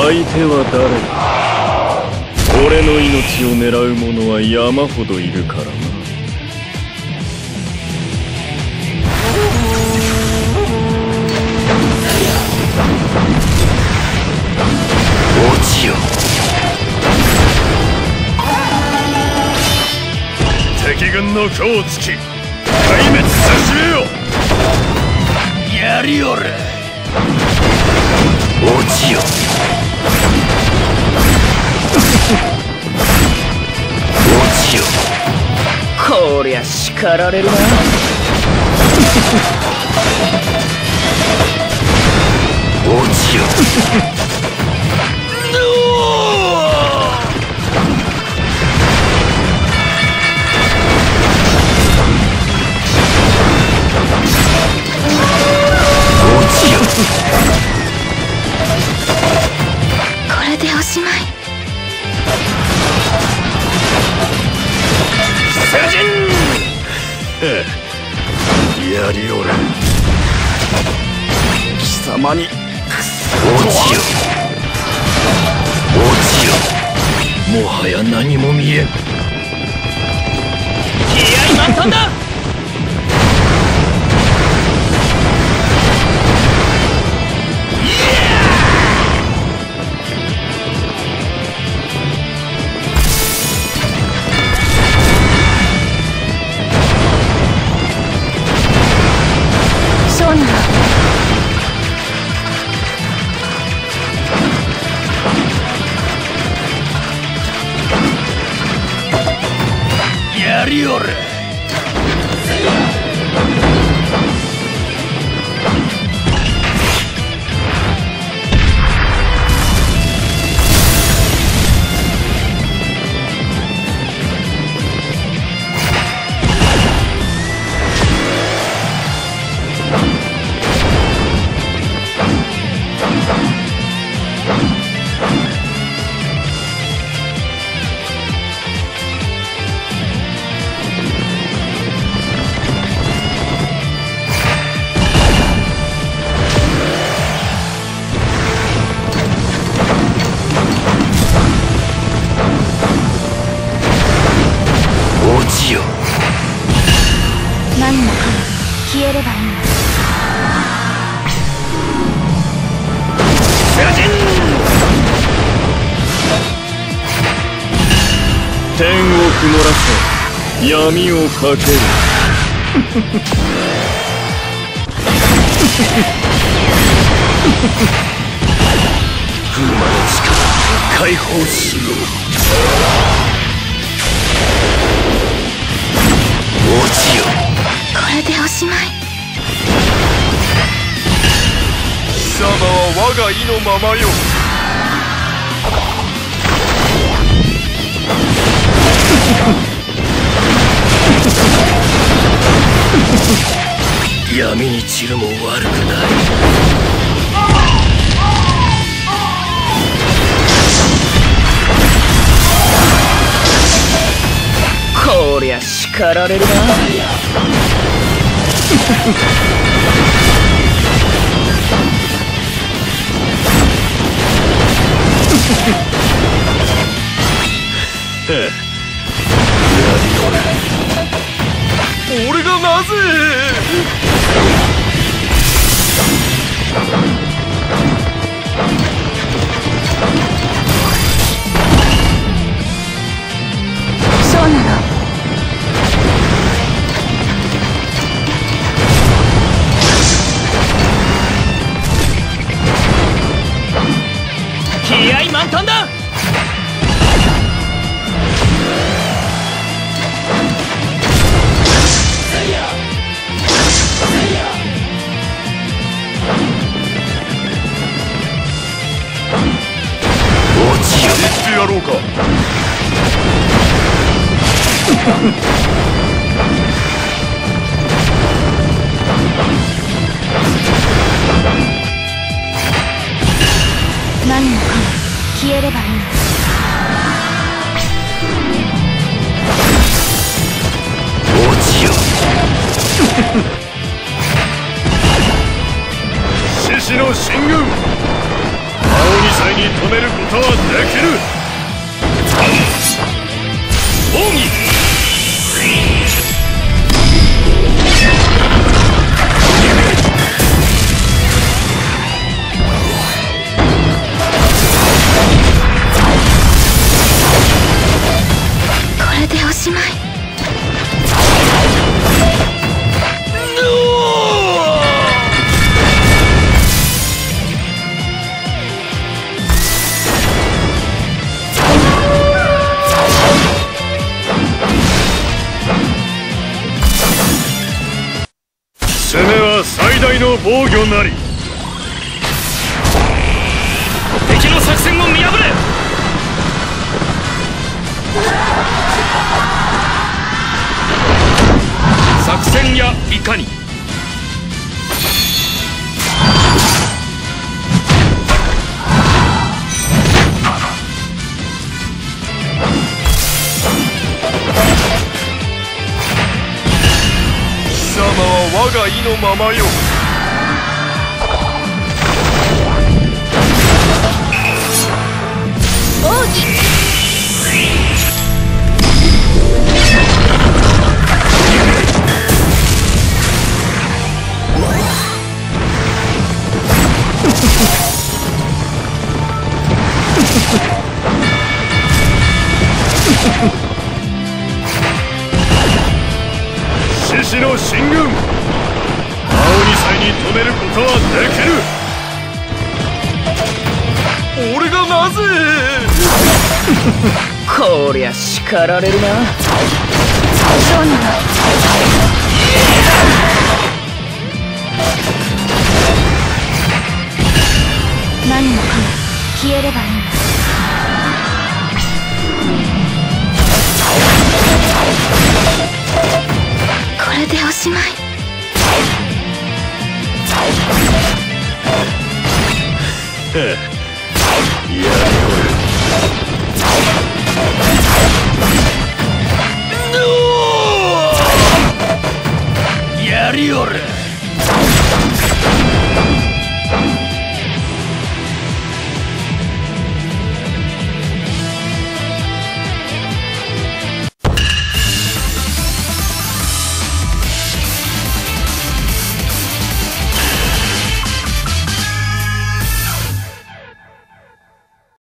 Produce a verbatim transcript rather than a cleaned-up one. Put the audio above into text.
相手は誰だ。俺の命を狙う者は山ほどいるからな。 落ちよ。 敵軍の虚をつき壊滅さしめよ。 やりおれ。落ちよ。落ちよ。 こりゃ叱られるな。 落ちよ。 これでおしまい。 セジン。やりおれ。 貴様に落ちよ。落ちよ。もはや何も見えん。 気合満タンだ。 やりおれ。 何もかも消えればいい。 天を曇らせ闇をかける。 風魔の力解放しろ。落ちよ。 これでおしまい。 貴様は我が意のままよ。 闇に散るも悪くない。 こりゃ叱られるな。 俺がなぜ。 そうなの。 気合満タンだ。 落ちよ。 言ってやろうか。 何もかも消えればいい。 落ちよ。 獅子の進軍。青に際に止めることはできる。奥義これでおしまい。 攻めは最大の防御なり。敵の作戦を見破れ。作戦やいかに。貴様は我が意のままよ。 奥義獅子の進軍。青二歳に止めることはできる。俺がなぜこりゃ叱られるな。 そうなの。何もかも消えればいいんだ。これでおしまい。 やりおる。